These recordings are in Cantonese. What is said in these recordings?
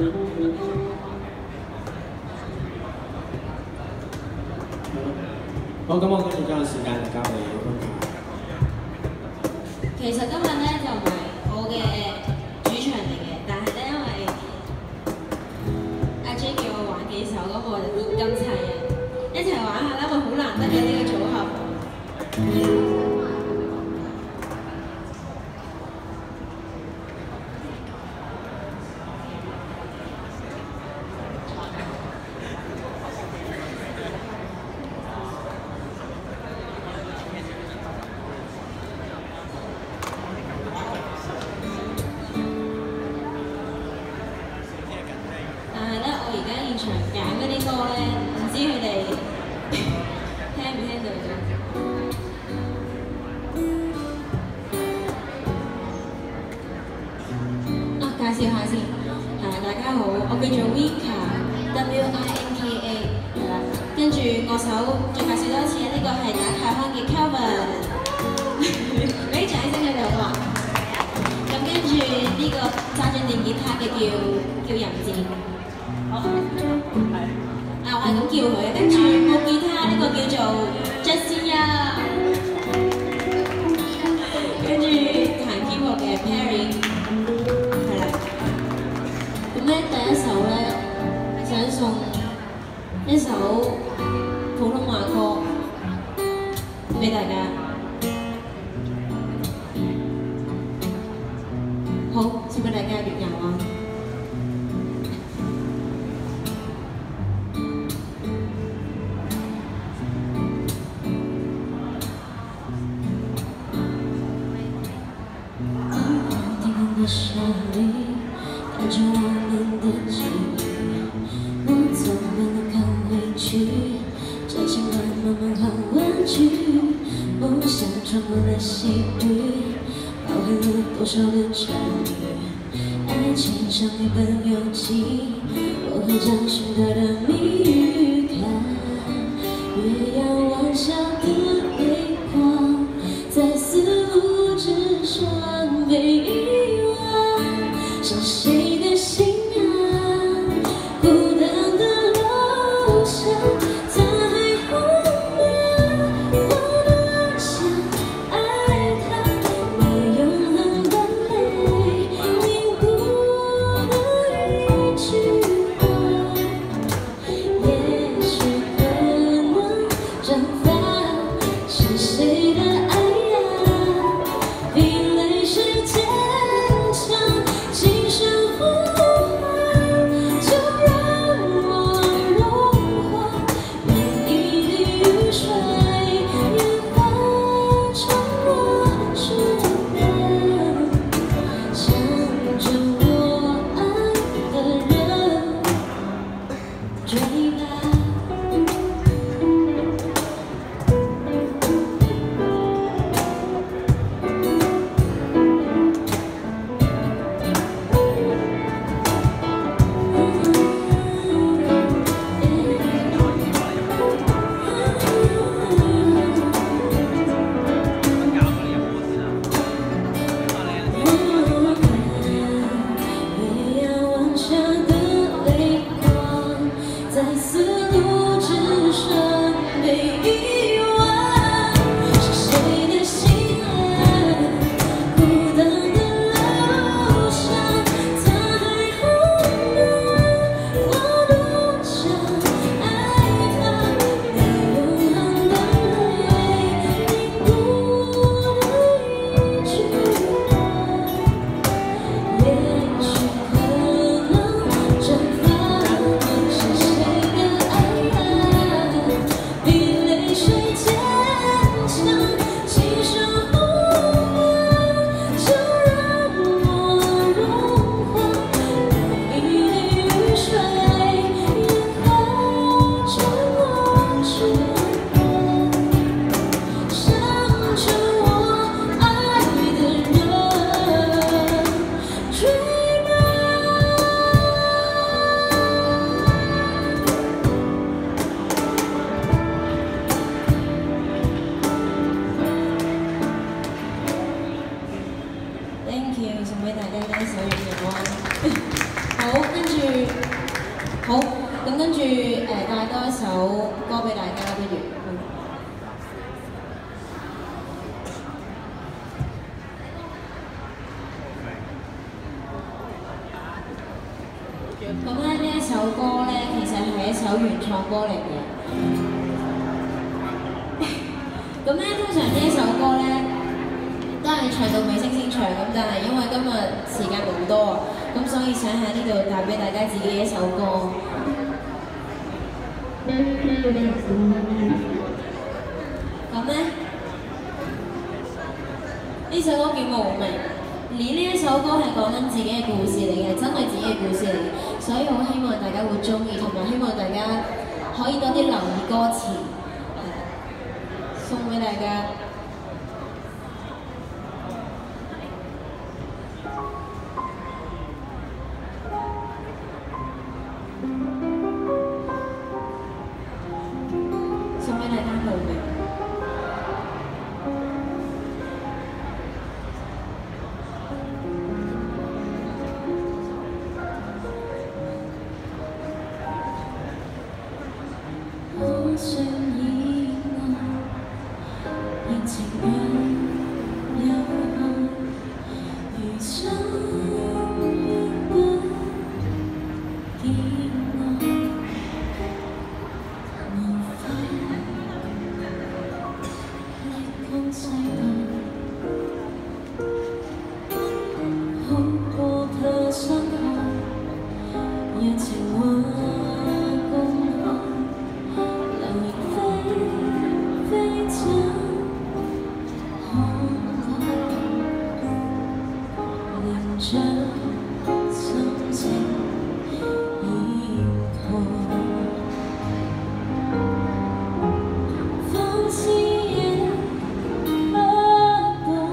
好，咁我跟住將個時間就交俾温卡。 其實今日咧就唔係我嘅主場嚟嘅，但係咧因為阿 J 叫我玩幾首，咁我就熱金砌啊，一齊玩下啦，因為好難得嘅呢個組合。現場揀嗰啲歌咧，唔知佢哋聽唔聽到啫？介紹下先，大家好，我叫做 Winka，WINKA， 係啦。跟住樂手再介紹多一次，呢個係打太康嘅 Kelvin， 俾掌聲佢哋好嘛？咁跟住呢個揸緊電吉他嘅叫任志。我係咁叫佢，跟住木吉他呢個叫做 Justin Young， 跟住彈 keyboard 嘅 Perry， 係啦。咁咧第一首咧想送一首普通話歌俾大家。好，送俾大家月遊啊！的旋律带着我们的记忆，我怎么能扛回去？这情感慢慢换玩具，梦想装满了细雨，包含了多少的痊愈？爱情像一本游记，我会找寻它的谜语，看月牙弯下的泪光，在似乎之上被遗忘。是谁的心啊？孤单的路上，在后面，我多想爱他，你永恒的泪凝固的一句话，也许可能这好，咁跟住帶多一首歌俾大家，不如。咁咧呢一首歌咧，其實係一首原創歌嚟嘅。咁咧通常呢一首歌咧，都係唱到尾聲先唱咁，但係因為今日時間冇多啊，咁所以想喺呢度帶俾大家自己嘅一首歌。咁咧，呢首歌叫《無名》。而呢一首歌係講緊自己嘅故事嚟嘅，真係自己嘅故事嚟嘅，所以好希望大家會鍾意，同埋希望大家可以多啲留意歌詞，送俾大家。送俾大家無名。可想以外，熱情若有限，如相遇不見愛，無法力抗世代，好過怕傷害，若情話公開。將心情掩蓋，放肆亦不懂，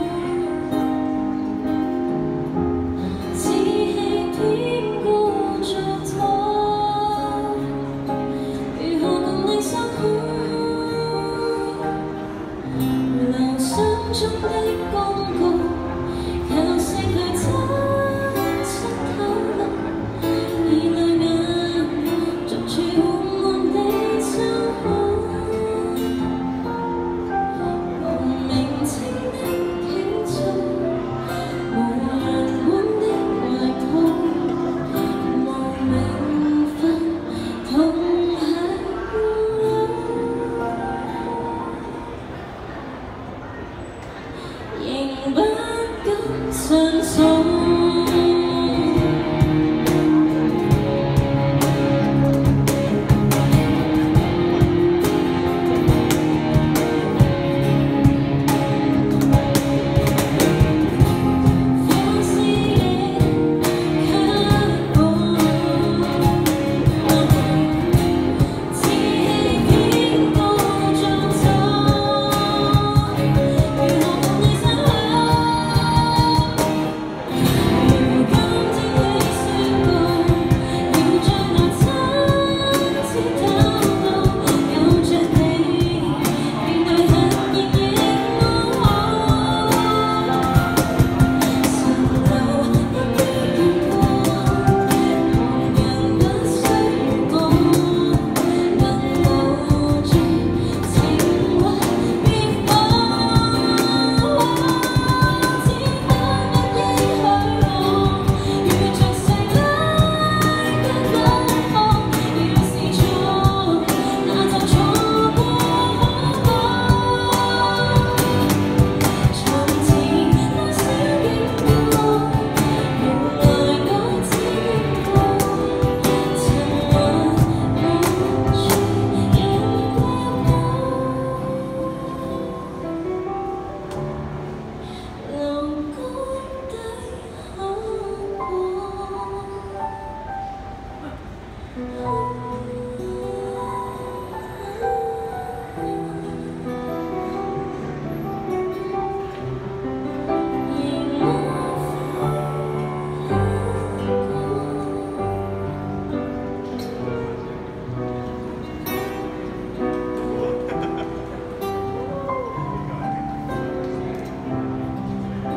志氣偏顧着他，如何共你相看？留心中的公告。靠聲去猜測透露，以淚眼逐處緩緩地張開，無名稱的傾訴，無人管的懷抱，無名分同享護仍不敢相信。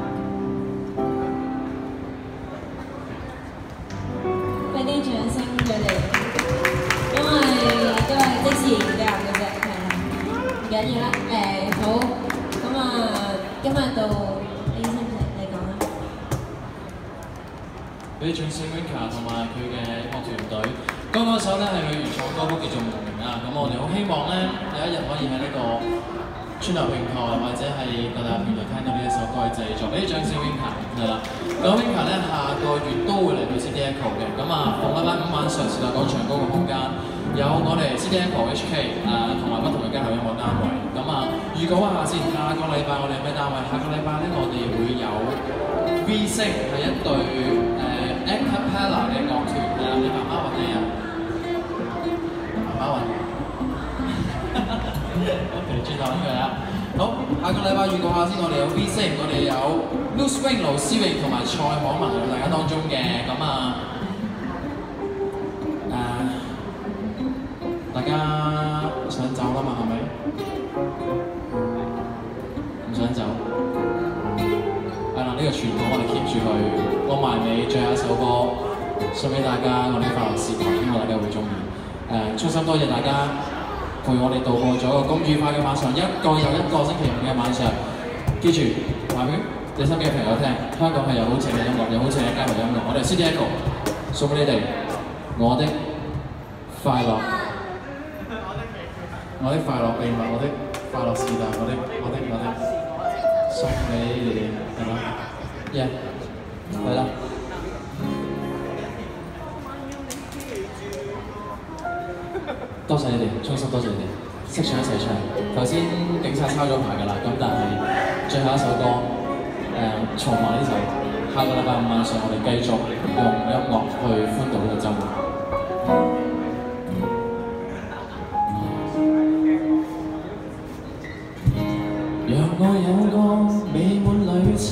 俾啲掌聲。 佢哋，因為都係即時夾嘅啫，係啦，唔緊要啦。好，咁啊，今日到你識唔識你講啦？ 俾掌聲 Winka 同埋佢嘅樂團隊。剛嗰首咧係佢原創歌曲叫做《無名》啊，咁我哋好希望咧有一日可以喺呢個串流平台或者係各大平台聽到呢一首歌嘅製作。俾掌聲 Winka 係啦。咁 Winka 咧下個月都會嚟到 City Echo 嘅，咁啊逢禮拜五晚上時代廣場嗰個空間有我哋 City Echo HK 同埋不同嘅街頭音樂單位。咁啊預告一下先，下個禮拜我哋有咩單位？下個禮拜咧我哋會有 V 星係一隊a cappella 嘅樂團係啦，你媽媽揾你啊？媽媽揾。OK， 轉頭呢個啦。好，下個禮拜預告下先，我哋有 V 星，我哋有 Loose Wing 盧思榮同埋蔡可文喺大家當中嘅，咁啊大家想走啦嘛，係咪？唔想走。係啦，呢個傳統我哋 keep 住佢，講埋尾，最後一首歌送俾大家，我哋快樂視頻，希望大家會中意。衷心多謝大家陪我哋度過咗個咁愉快嘅晚上，一個又一個星期五嘅晚上。記住，話俾你身邊嘅朋友聽，香港係有好正嘅音樂，有好正嘅街頭音樂。我哋 City Echo 送俾你哋，我的快樂，我的快樂秘密，我的快樂時代，我的。送俾你哋，係嘛？係啦。多謝你哋，衷心多謝你哋，識唱一齊唱。頭先警察抄咗牌㗎啦，咁但係最後一首歌，重埋呢首。下個禮拜五晚上，我哋繼續用音樂去歡度呢個週末。讓我有個美滿旅程，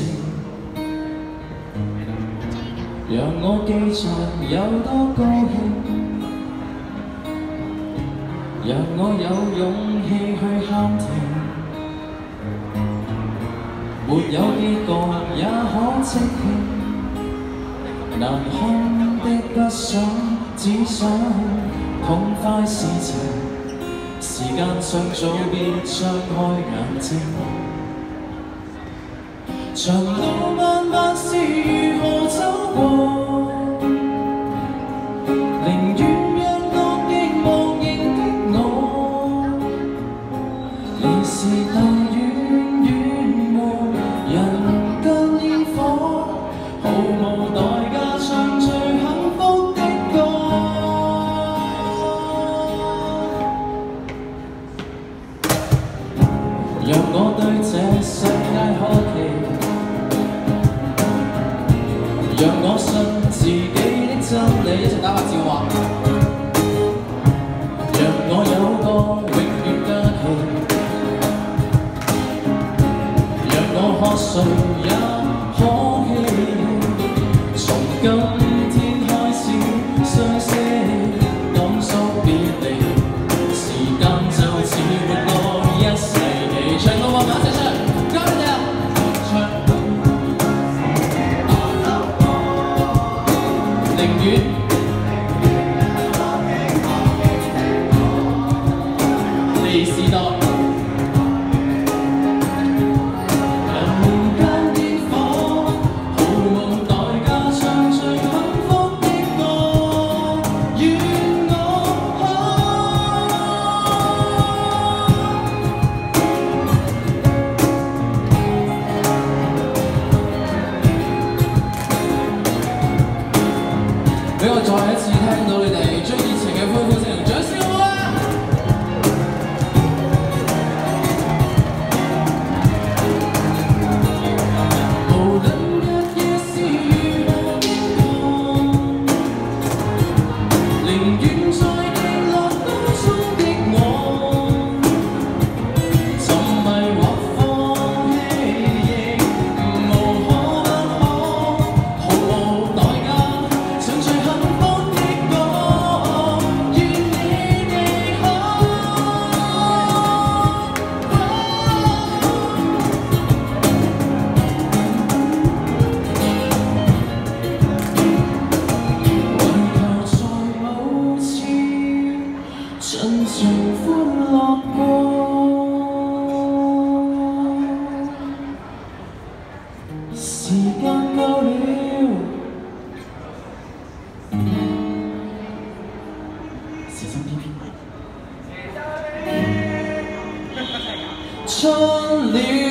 讓我記着有多高興，讓我有勇氣去喊停，沒有結局也可即興，難堪的不想，只想痛快事情。時間尚早，別張開眼睛。長路漫漫是如何走過？寧願讓惡意忘形的我，離時但遠遠和人間煙火，毫無代價唱最幸福的歌。讓我對這世界好奇，讓我信自己的真理，一齊打拍照話。讓我有個永遠假期，讓我喝誰也可喜。從今天開始相識，講訴別離，時間就似活過一世。長路漫漫一齊唱，交俾你啊！唱，寧願離時代，人間煙火，毫無代價唱最幸福的歌，願我俾我再一次聽到你哋最熱情嘅歡呼聲同掌聲好嗎？無論日夜是如何經過，寧願在跌落當中的我，沉迷或放棄亦無可不可，毫無代價唱最幸福的歌，願你小心批评。 春戀